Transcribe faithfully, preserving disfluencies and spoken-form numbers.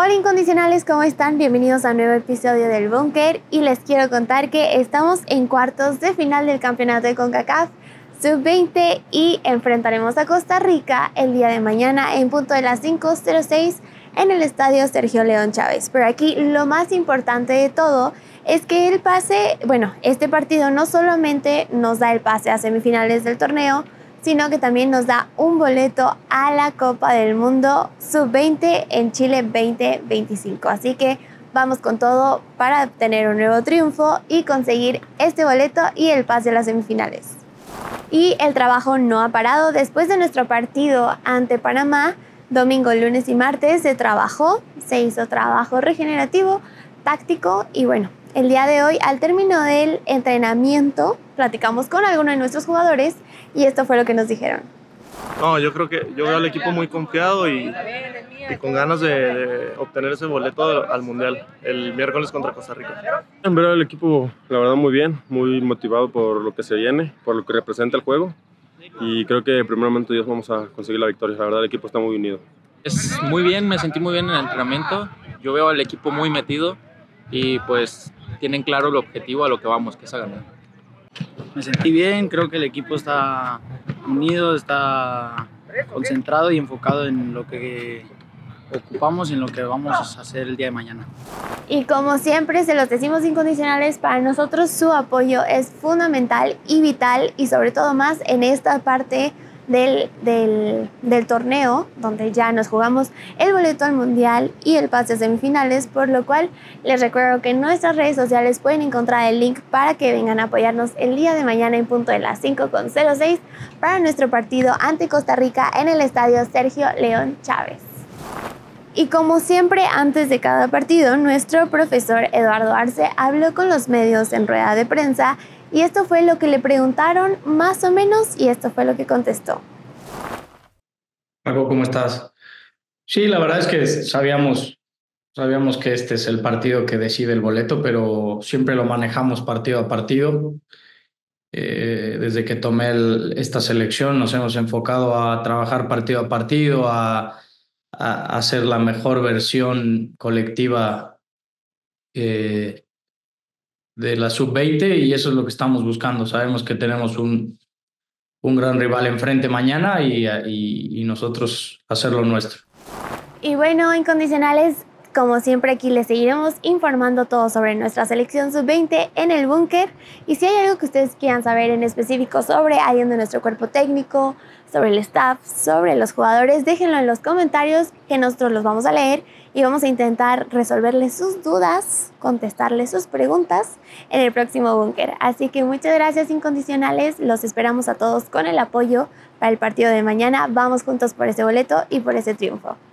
Hola incondicionales, ¿cómo están? Bienvenidos a un nuevo episodio del Búnker y les quiero contar que estamos en cuartos de final del campeonato de CONCACAF sub veinte y enfrentaremos a Costa Rica el día de mañana en punto de las cinco cero seis en el estadio Sergio León Chávez. Pero aquí lo más importante de todo es que el pase, bueno, este partido no solamente nos da el pase a semifinales del torneo, sino que también nos da un boleto a la Copa del Mundo sub veinte en Chile veinte veinticinco. Así que vamos con todo para obtener un nuevo triunfo y conseguir este boleto y el pase a las semifinales. Y el trabajo no ha parado. Después de nuestro partido ante Panamá, domingo, lunes y martes se trabajó, se hizo trabajo regenerativo, táctico y bueno, el día de hoy al término del entrenamiento platicamos con algunos de nuestros jugadores y esto fue lo que nos dijeron. No, yo creo que yo veo al equipo muy confiado y, y con ganas de, de obtener ese boleto al Mundial el miércoles contra Costa Rica. Veo el equipo, la verdad, muy bien, muy motivado por lo que se viene, por lo que representa el juego y creo que primeramente Dios vamos a conseguir la victoria. La verdad, el equipo está muy unido. Es muy bien, me sentí muy bien en el entrenamiento. Yo veo al equipo muy metido y pues tienen claro el objetivo a lo que vamos, que es a ganar. Me sentí bien, creo que el equipo está unido, está concentrado y enfocado en lo que ocupamos y en lo que vamos a hacer el día de mañana. Y como siempre se los decimos incondicionales, para nosotros su apoyo es fundamental y vital y sobre todo más en esta parte del, del, del torneo donde ya nos jugamos el boleto al mundial y el pase a semifinales, por lo cual les recuerdo que en nuestras redes sociales pueden encontrar el link para que vengan a apoyarnos el día de mañana en punto de las cinco cero seis para nuestro partido ante Costa Rica en el estadio Sergio León Chávez. Y como siempre, antes de cada partido, nuestro profesor Eduardo Arce habló con los medios en rueda de prensa y esto fue lo que le preguntaron más o menos y esto fue lo que contestó. Marco, ¿cómo estás? Sí, la verdad es que sabíamos, sabíamos que este es el partido que decide el boleto, pero siempre lo manejamos partido a partido. Eh, desde que tomé el, esta selección nos hemos enfocado a trabajar partido a partido, a a hacer la mejor versión colectiva eh, de la sub veinte y eso es lo que estamos buscando. Sabemos que tenemos un, un gran rival enfrente mañana y, y, y nosotros hacer lo nuestro. Y bueno, incondicionales, como siempre aquí les seguiremos informando todo sobre nuestra selección sub veinte en el búnker y si hay algo que ustedes quieran saber en específico sobre alguien de nuestro cuerpo técnico, sobre el staff, sobre los jugadores, déjenlo en los comentarios que nosotros los vamos a leer y vamos a intentar resolverles sus dudas, contestarles sus preguntas en el próximo búnker. Así que muchas gracias incondicionales, los esperamos a todos con el apoyo para el partido de mañana. Vamos juntos por ese boleto y por ese triunfo.